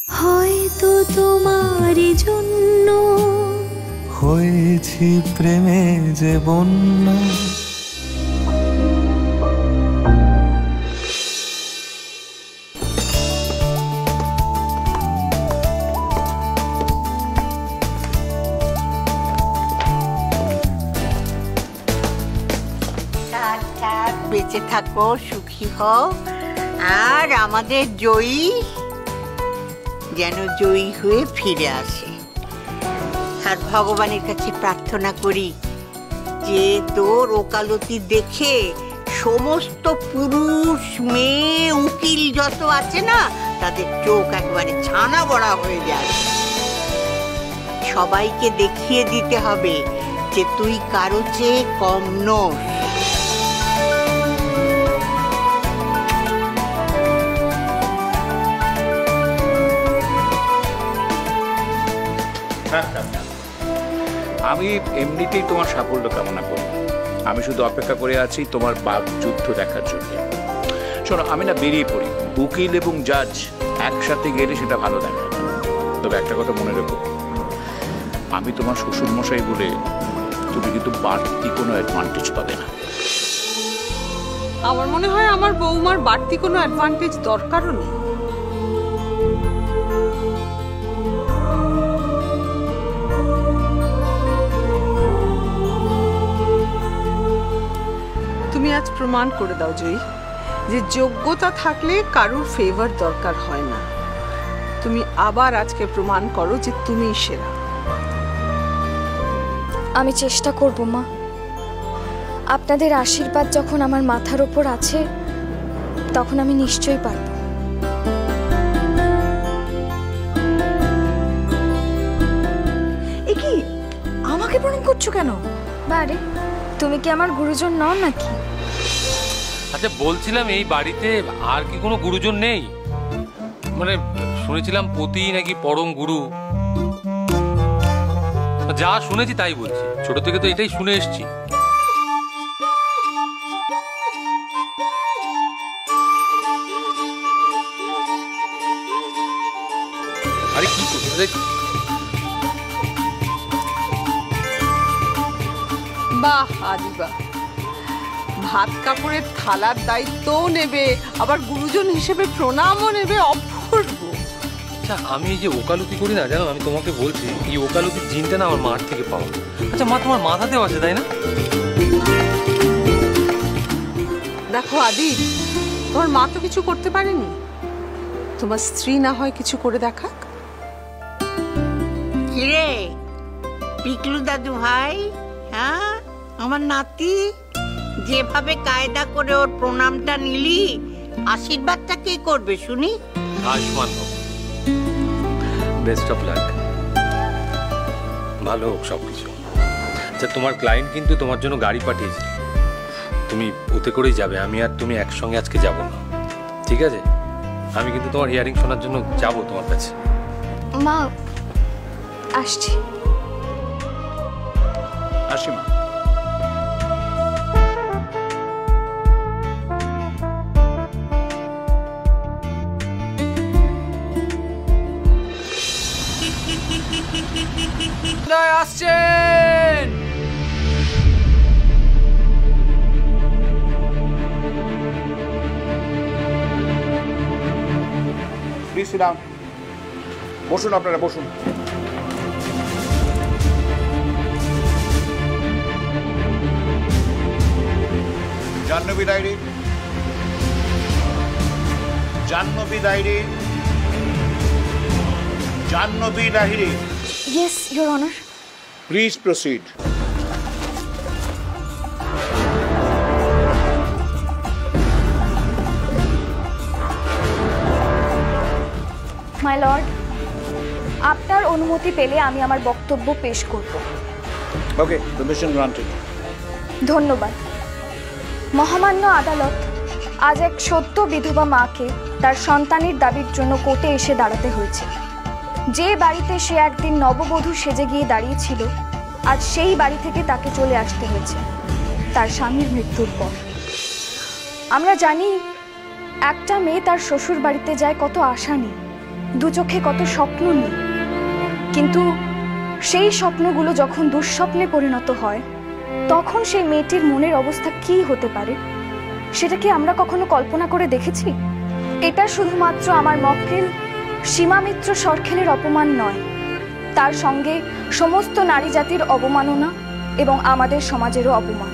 হয়তো তোমারই জন্য হয়েছি প্রেমে যে বন্যা। বেঁচে থাকো, সুখী হও, আর আমাদের জয়ী যেন জয়ী হয়ে ফিরে আসে। আর ভগবানের কাছে প্রার্থনা করি যে তোর ওকালতি দেখে সমস্ত পুরুষ মেয়ে উকিল যত আছে না, তাদের চোখ একবারে ছানা বড়া হয়ে যায়। সবাইকে দেখিয়ে দিতে হবে যে তুই কারো চেয়ে কম নস। আমি এমনিতেই তোমার সাফল্য কামনা করি। আমি শুধু অপেক্ষা করে আছি তোমার বাক যুদ্ধ দেখার জন্য। শোনো, আমি না বেরিয়ে পড়ি। উকিল এবং জাজ একসাথে গেলে সেটা ভালো দেখায় না। তবে একটা কথা মনে রেখো, আমি তোমার শ্বশুর মশাই বলে তুমি কিন্তু বাড়তি কোনো অ্যাডভান্টেজ পাবে না। আমার মনে হয় আমার বৌমার বাড়তি কোনো অ্যাডভান্টেজ দরকারও নেই। তুমি আজ প্রমাণ করে দাও জয়ী যে যোগ্যতা থাকলে কারুর ফেভার দরকার হয় না। তুমি আবার আজকে প্রমাণ করো যে তুমিই সেরা। আমি চেষ্টা করব মা। আপনাদের আশীর্বাদ যখন আমার মাথার উপর আছে, তখন আমি নিশ্চয়ই পারব। এ কি, আমাকে প্রণাম করছো কেন? বারে, তুমি কি আমার গুরুজন নও নাকি? আচ্ছা, বলছিলাম এই বাড়িতে আর কি কোনো গুরুজন নেই? মানে শুনেছিলাম পতি নাকি পরম গুরু। যা শুনেছি তাই বলছি, ছোট থেকে তো এটাই শুনে এসছি। আরে কি করছে? বাহ আদিবা, ভাত কাপড়ের থালার দায়িত্বও নেবে, আবার গুরুজন হিসেবে প্রণামও নেবে। অপূর্ব। আচ্ছা, আমি যে ওকালতি করি না, জানো, আমি তোমাকে বলছি এই ওকালতির জিনটা না আমার মার থেকে পাওয়া। আচ্ছা মা, তোমার মাথাতেও আছে তাই না? দেখো আদি, তোমার মা তো কিছু করতে পারেনি, তোমার স্ত্রী না হয় কিছু করে দেখাক। কিরে পিকলু দাদু ভাই, হ্যাঁ আমার নাতি, যেভাবে কায়দা করে ওর প্রণামটা নিলি, আশীর্বাদটা কে করবে শুনি? আয়ুষ্মান হোক, বেস্ট অফ লাক, ভালো হোক সবকিছু। আচ্ছা, তোমার ক্লায়েন্ট কিন্তু তোমার জন্য গাড়ি পাঠিয়েছে, তুমি ওতে করেই যাবে। আমি আর তুমি একসঙ্গে আজকে যাব না, ঠিক আছে? আমি কিন্তু তোমার হিয়ারিং শোনার জন্য যাব তোমার কাছে। মা, আসছি। আসি মা। আসছেন। Please sit down. বসুন, আপনারা বসুন। Jahnavi diary, Jahnavi diary, Jahnavi diary. Yes, Your Honor. Please proceed. My lord, আপনার অনুমতি পেলে আমি আমার বক্তব্য পেশ করব। Okay, permission granted. ধন্যবাদ। মহামান্য আদালত, আজ এক সদ্য বিধবা মাকে তার সন্তানের দাবির জন্য কোর্টে এসে দাঁড়াতে হয়েছে। যে বাড়িতে সে একদিন নববধূ সেজে গিয়ে দাঁড়িয়েছিল, আজ সেই বাড়ি থেকে তাকে চলে আসতে হয়েছে তার স্বামীর মৃত্যুর পর। আমরা জানি একটা মেয়ে তার শ্বশুর বাড়িতে যায় কত আশা নিয়ে, দু চোখে কত স্বপ্ন নেই, কিন্তু সেই স্বপ্নগুলো যখন দুঃস্বপ্নে পরিণত হয় তখন সেই মেয়েটির মনের অবস্থা কি হতে পারে সেটা কি আমরা কখনো কল্পনা করে দেখেছি? এটা শুধুমাত্র আমার মক্কেল সীমা মিত্র সরখেলের অপমান নয়, তার সঙ্গে সমস্ত নারী জাতির অবমাননা এবং আমাদের সমাজেরও অপমান।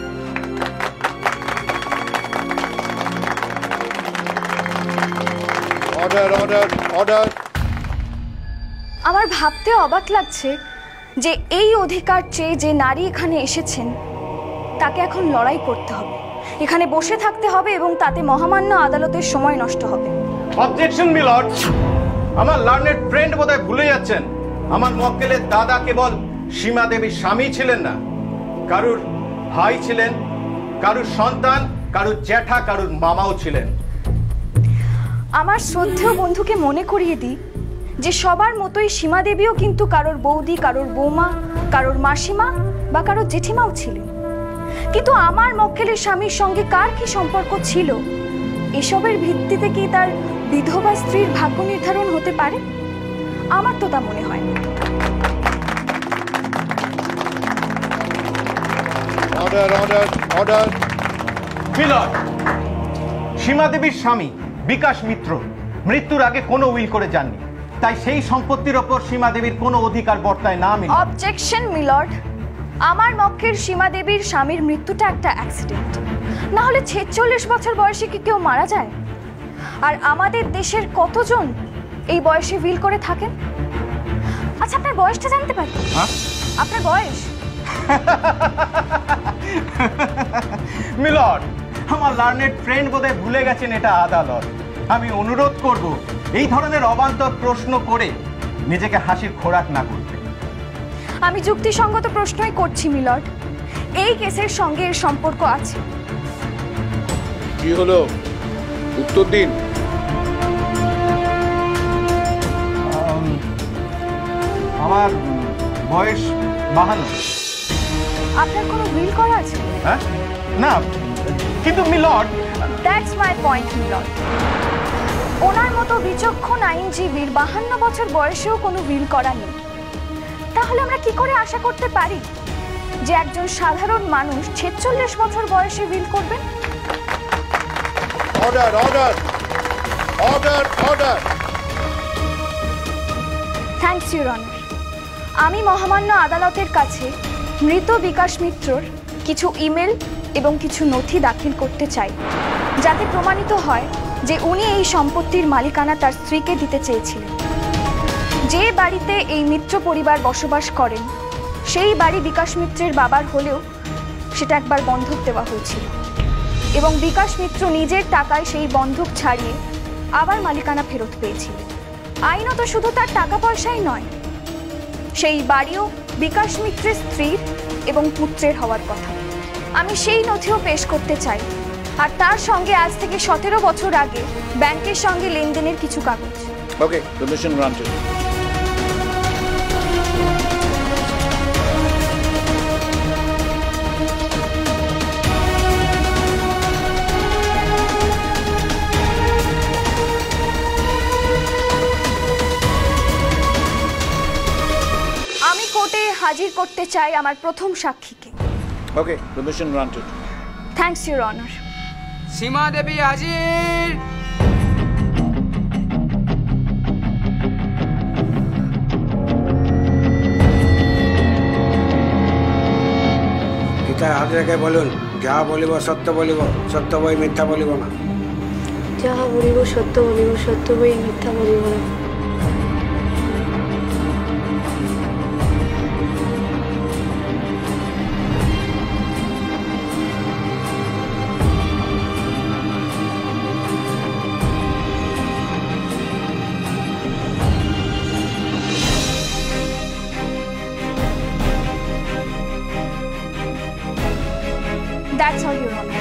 Order order order. আমার ভাবতে অবাক লাগছে যে এই অধিকার চেয়ে যে নারী এখানে এসেছেন তাকে এখন লড়াই করতে হবে, এখানে বসে থাকতে হবে এবং তাতে মহামান্য আদালতের সময় নষ্ট হবে। অবজেকশন মিলর্ড, আমার লার্নেড ফ্রেন্ড বোধহয় ভুলে যাচ্ছেন আমার মক্কেলের দাদা কেবল সীমা দেবীর স্বামী ছিলেন না, কারুর ভাই ছিলেন, কারুর সন্তান, কারুর জ্যাঠা, কারুর মামাও ছিলেন। আমার শ্রদ্ধেয় বন্ধুকে মনে করিয়ে দিই যে সবার মতোই সীমা দেবীও কিন্তু কারোর বৌদি, কারোর বৌমা, কারোর মাসিমা বা কারোর জেঠিমাও ছিলেন। কিন্তু আমার মক্কেলের স্বামীর সঙ্গে কার কি সম্পর্ক ছিল এসবের ভিত্তিতে কি তার বিধবা স্ত্রীর ভাগ্য নির্ধারণ হতে পারে? আমার তো তা মনে হয় না। Order order order. Milord, Seema দেবীর স্বামী বিকাশ মিত্র মৃত্যুর আগে কোনো উইল করে যাননি, তাই সেই সম্পত্তির ওপর সীমা দেবীর কোনো অধিকার বর্তায় না। অবজেকশন মিলর্ড, আমার মক্কেল সীমা দেবীর স্বামীর মৃত্যুটা একটা অ্যাক্সিডেন্ট, না হলে 46 বছর বয়সে কি কেউ মারা যায়? আর আমাদের দেশের কতজন এই বয়সে উইল করে থাকেন? আচ্ছা, আপনার বয়সটা জানতে পারি? আপনার বয়স? মিলর্ড, আমার লার্নেড ফ্রেন্ড বোধহয় ভুলে গেছেন এটা আদালত। আমি অনুরোধ করব এই ধরনের অবান্তর প্রশ্ন করে নিজেকে হাসির খোরাক না করতে। আমি যুক্তিসঙ্গত প্রশ্নই করছি মিলর্ড, এই কেসের সঙ্গে এর সম্পর্ক আছে। কি হলো, উত্তর দিন। আমার বয়স 52। আপনার কোনো উইল করা আছে? হ্যাঁ, না, কিন্তু milord, that's my point milord. ওনার মতো বিচক্ষণ আইনজীবীর 52 বছর বয়সেও কোনো উইল করা নেই, তাহলে আমরা কি করে আশা করতে পারি যে একজন সাধারণ মানুষ 46 বছর বয়সে উইল করবেন? Order order order order. Thanks your honour. আমি মহামান্য আদালতের কাছে মৃত বিকাশ মিত্রর কিছু ইমেল এবং কিছু নথি দাখিল করতে চাই, যাতে প্রমাণিত হয় যে উনি এই সম্পত্তির মালিকানা তার স্ত্রীকে দিতে চেয়েছিলেন। যে বাড়িতে এই মিত্র পরিবার বসবাস করেন সেই বাড়ি বিকাশ মিত্রের বাবার হলেও সেটা একবার বন্ধক দেওয়া হয়েছিল এবং বিকাশ মিত্র নিজের টাকায় সেই বন্ধক ছাড়িয়ে আবার মালিকানা ফেরত পেয়েছিলেন। আইনত শুধু তার টাকা পয়সাই নয়, সেই বাড়িও বিকাশ মিত্রের স্ত্রীর এবং পুত্রের হওয়ার কথা। আমি সেই নথিও পেশ করতে চাই, আর তার সঙ্গে আজ থেকে 17 বছর আগে ব্যাংকের সঙ্গে লেনদেনের কিছু কাগজ। Okay, permission granted. আমি কোর্টে হাজির করতে চাই আমার প্রথম সাক্ষীকে। Okay, permission granted. Thanks your honour. Seema Devi হাজির। পিতা হাত রেখে বলুন, যাহা বলিব সত্য বলিব, সত্য বই মিথ্যা বলিব না। যাহা বলিব সত্য বলিব, সত্য বই মিথ্যা বলিব না। That's all, Your Honor.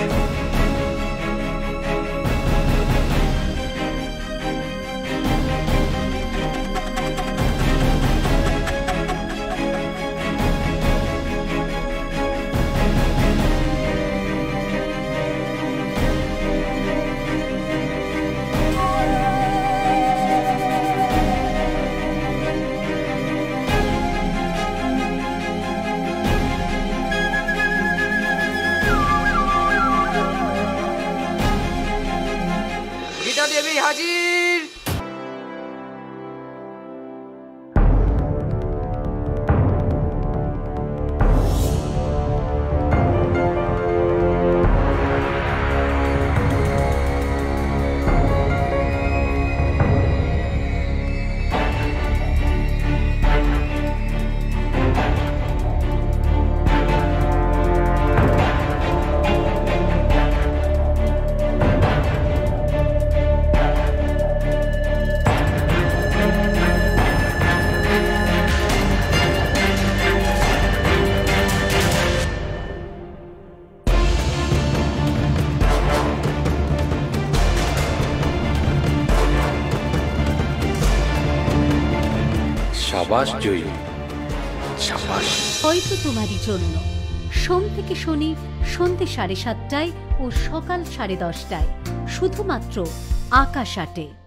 সাবাস জয়ী, সাবাস। হয়তো তোমারই জন্য সোম থেকে শনি সন্ধ্যে 7:30টায় ও সকাল 10:30টায় শুধুমাত্র আকাশ আটে।